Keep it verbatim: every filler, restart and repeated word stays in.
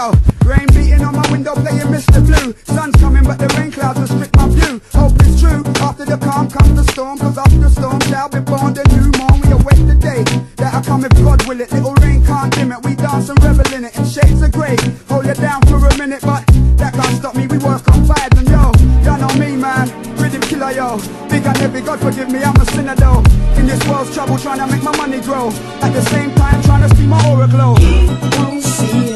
yo. Rain beating on my window playing Mister Blue. Sun's coming but the rain clouds restrict my view. Hope it's true, after the calm comes the storm. Cause after the storm shall be born the new morn. We await the day that I come if God will it. Little rain can't dim it, we dance and revel in it. In shades of grey, hold it down for a minute. But that can't stop me, we work on fire and yo. You know me man, rhythm killer yo. Big and heavy, God forgive me, I'm a sinner though. In this world's trouble trying to make my money grow. At the same time trying to see my aura glow. He won't see